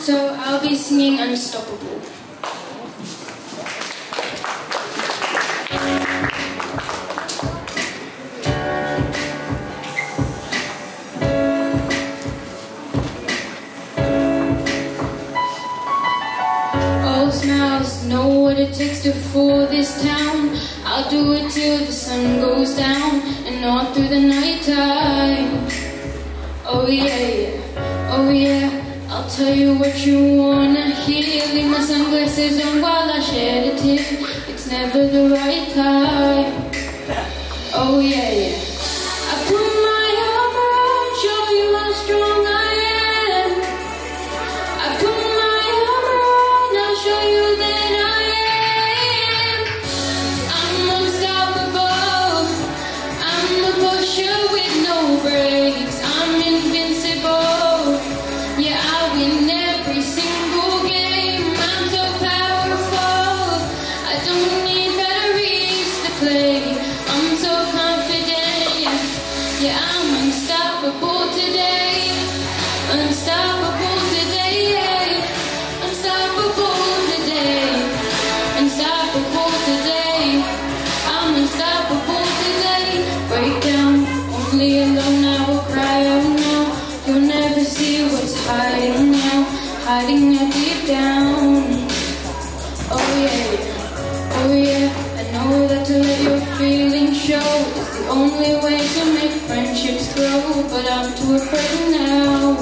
So I'll be singing Unstoppable. All smiles know what it takes to fool this town. I'll do it till the sun goes down and all through the night time. Oh yeah, yeah, oh yeah. I'll tell you what you wanna hear. Leave my sunglasses on while I shed a tear. It's never the right time. Oh yeah, yeah. I put my arm around, show you how strong I am. I put my arm around, I'll show you that I am. I'm unstoppable. I'm a pusher with no brakes. I'm invincible. Yeah, I win every single game. I'm so powerful. I don't need batteries to play. I'm so confident. Yeah, I'm unstoppable today. Unstoppable today. Unstoppable today. Unstoppable today. I'm unstoppable today. Break down, only alone I will cry out now. You'll never see what's hiding now, hiding out deep down. Oh yeah, oh yeah. I know that to let your feelings show is the only way to make friendships grow, but I'm too afraid now.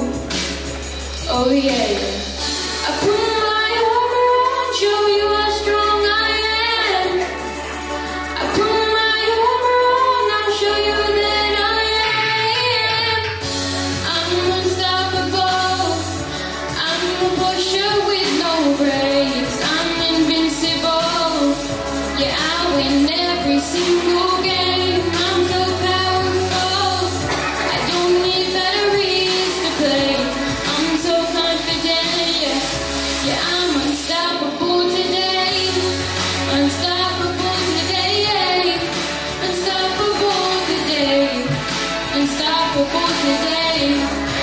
Oh yeah, yeah. I put my arm around, show you how strong I am. I put my arm around, I'll show you that I am. I'm unstoppable. I'm a pusher with no brakes. I'm invincible. Yeah, I win every single game. I'm so powerful. I don't need batteries to play. I'm so confident. Yeah, yeah, I'm unstoppable today. Unstoppable today. Unstoppable today. Unstoppable today.